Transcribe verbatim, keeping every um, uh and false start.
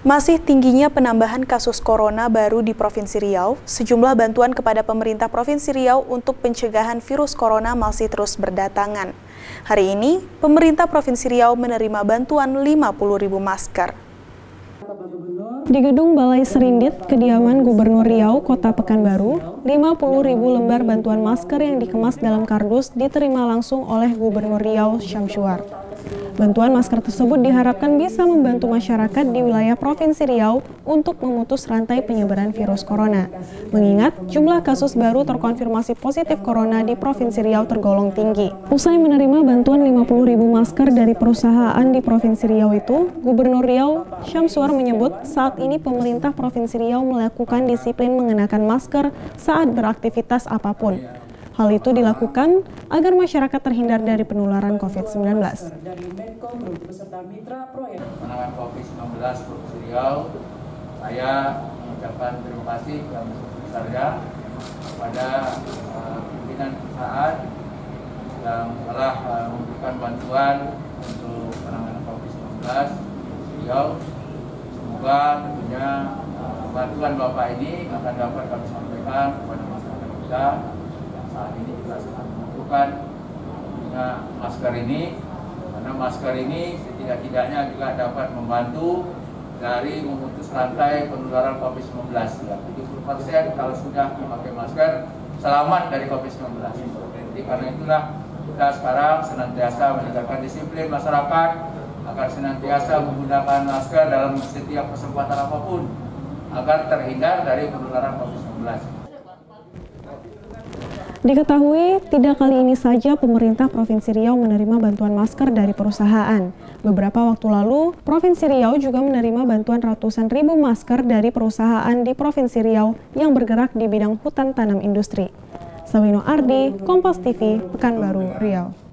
Masih tingginya penambahan kasus corona baru di Provinsi Riau, sejumlah bantuan kepada pemerintah Provinsi Riau untuk pencegahan virus corona masih terus berdatangan. Hari ini, pemerintah Provinsi Riau menerima bantuan lima puluh ribu masker. Di Gedung Balai Serindit, kediaman Gubernur Riau, Kota Pekanbaru, lima puluh ribu lembar bantuan masker yang dikemas dalam kardus diterima langsung oleh Gubernur Riau, Syamsuar. Bantuan masker tersebut diharapkan bisa membantu masyarakat di wilayah Provinsi Riau untuk memutus rantai penyebaran virus corona. Mengingat jumlah kasus baru terkonfirmasi positif corona di Provinsi Riau tergolong tinggi. Usai menerima bantuan lima puluh ribu masker dari perusahaan di Provinsi Riau itu, Gubernur Riau, Syamsuar menyebut saat ini pemerintah Provinsi Riau melakukan disiplin mengenakan masker saat beraktivitas apapun. Hal itu dilakukan agar masyarakat terhindar dari penularan covid sembilan belas. Penanganan covid sembilan belas Provinsi Riau, saya mengucapkan terima kasih yang sebesar-besarnya kepada uh, pimpinan perusahaan yang telah uh, memberikan bantuan untuk penanganan covid sembilan belas Provinsi Riau. Semoga tentunya uh, bantuan Bapak ini akan dapat kami sampaikan kepada masyarakat kita. Saat ini juga sangat membutuhkan punya masker ini, karena masker ini setidak-tidaknya juga dapat membantu dari memutus rantai penularan covid sembilan belas. tujuh puluh persen kalau sudah memakai masker selamat dari covid sembilan belas. Jadi karena itulah kita sekarang senantiasa menegakkan disiplin masyarakat agar senantiasa menggunakan masker dalam setiap kesempatan apapun agar terhindar dari penularan covid sembilan belas. Diketahui, tidak kali ini saja pemerintah Provinsi Riau menerima bantuan masker dari perusahaan. Beberapa waktu lalu, Provinsi Riau juga menerima bantuan ratusan ribu masker dari perusahaan di Provinsi Riau yang bergerak di bidang hutan tanam industri. Sawino Ardi, Kompas T V, Pekanbaru, Riau.